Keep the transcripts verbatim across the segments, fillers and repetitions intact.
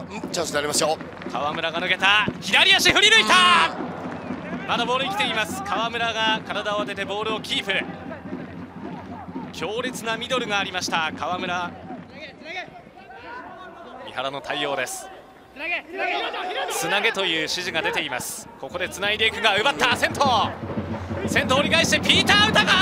チャンスになりますよ。 川村が抜けた、左足振り抜いた。まだボール生きています。川村が体を当ててボールをキープ。強烈なミドルがありました。川村、三原の対応です。つなげという指示が出ています。ここでつないでいくが、奪った。先頭先頭折り返してピーター・ウタカ。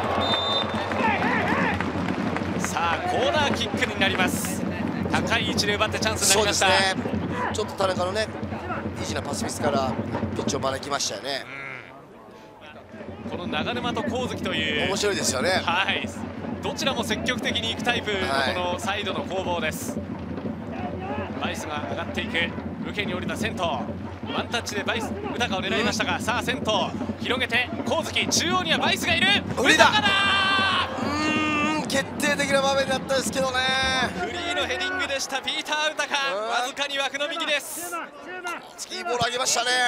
さあコーナーキックになります。高い位置で奪ってチャンスになりました。 そうですね、ちょっと田中のねイージーなパスミスからピッチを招きましたよね。 この長沼と上月という面白いですよね。 はい、どちらも積極的に行くタイプのこのサイドの攻防です。バイスが上がっていく。受けに降りた先頭、ワンタッチでバイスウタカを狙いましたが、うん、さあ先頭広げて上月、中央にはバイスがいる。 フリーだ。うーん、決定的な場面だったですけどね。 フリーのヘディングでした。ピーター・ウタカ、わずかに枠の右です。 いいボール上げましたね。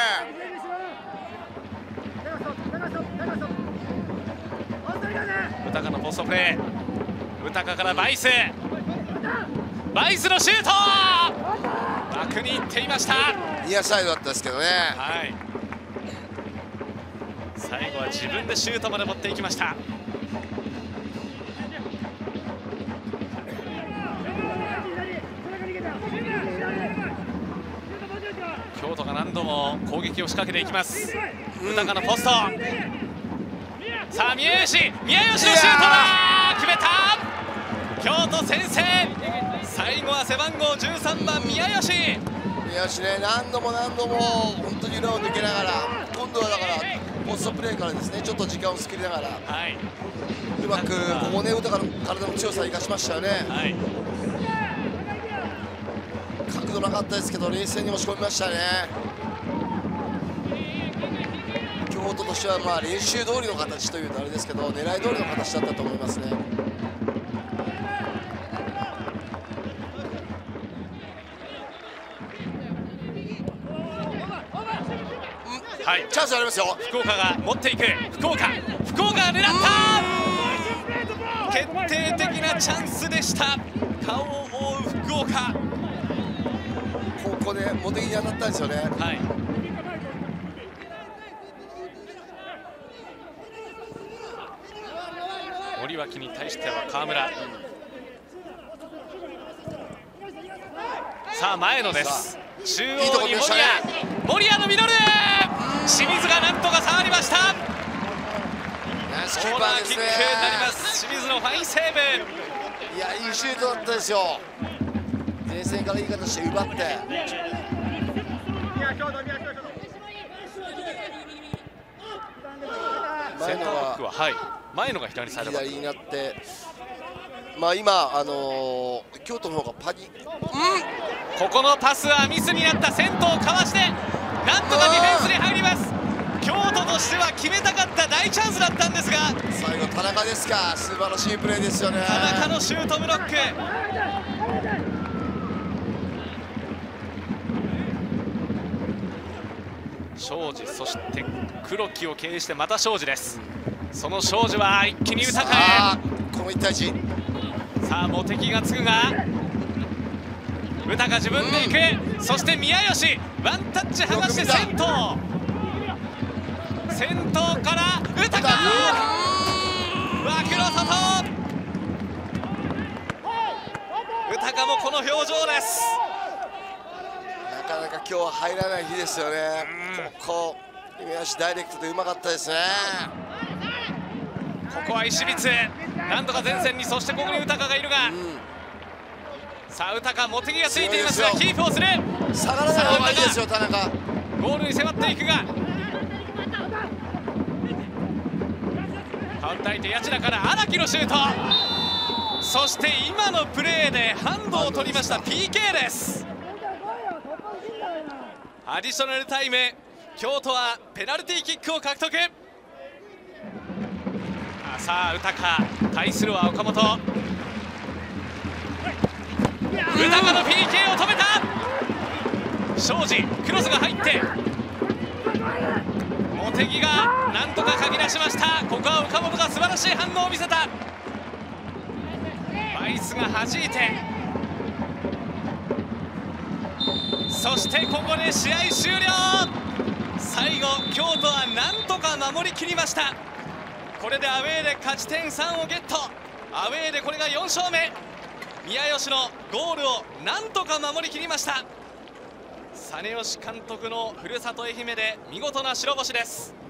ウタカのポストプレー、ウタカからバイス、バイスのシュート、枠に行っていました。 ニアサイドだったですけどね。 はい、最後は自分でシュートまで持っていきました。京都が何度も攻撃を仕掛けていきます。ウタカのポスト、さあ宮吉、宮吉のシュートだ、決めた。京都先制。最後は背番号じゅうさんばん宮吉。 宮吉ね、何度も何度も本当に裏を抜けながら、今度はだからポストプレーからですね、ちょっと時間を作りながら、はい、うまくここね、ウタカの体の強さを生かしましたよね。はい、角度なかったですけど冷静に押し込みましたね。京都としてはまあ練習通りの形というとあれですけど、狙い通りの形だったと思いますね。はい、チャンスありますよ。 福岡が持っていく。福岡、福岡が狙った。決定的なチャンスでした。顔を覆う福岡。 ここで茂木に当たったんですよね。はい、 森脇に対しては川村。さあ前野です。中央に森谷、森谷のミドル、清水がなんとか触りました。コーナーキックになります。清水のファインセーブ。 いや、いいシュートだったですよ。前線からいい形で奪って、 センターバックは、はい、前野が左サイドバック、 左になって、まあ今、あのー、京都の方がパニ、うん、 ここのパスはミスになった。先頭かわしてなんとかディフェンスに入ります。京都としては決めたかった大チャンスだったんですが、 最後田中ですか。素晴らしいプレーですよね。 田中のシュートブロック。庄司、そして黒木を経由してまた庄司です。その庄司は一気に豊へ。 このいち対いち、 さあ茂木がつくが、豊自分で行く、うん、そして宮吉ワンタッチ剥がして先頭、先頭から豊、枠の外。豊もこの表情です。 なかなか今日は入らない日ですよね。ここ宮吉ダイレクトでうまかったですね。 ここは石光、なんとか前線に、そしてここに豊がいるが、うん、さあ豊、茂木がついていますがキープをする。 下がらない方がいいですよ。田中ゴールに迫っていくが、カウンター相手谷内田から荒木のシュート、そして今のプレーでハンドを取りました。 ピーケー です。アディショナルタイム、京都はペナルティーキックを獲得。さあ豊、対するは岡本。豊の ピーケー を止めた。庄司、クロスが入って茂木がなんとかかき出しました。ここは岡本が素晴らしい反応を見せた。バイスが弾いてそしてここで試合終了。最後京都はなんとか守りきりました。これでアウェーで勝ち点さんをゲット。アウェーでこれがよん勝目。宮吉のゴールをなんとか守りきりました。実吉監督のふるさと愛媛で見事な白星です。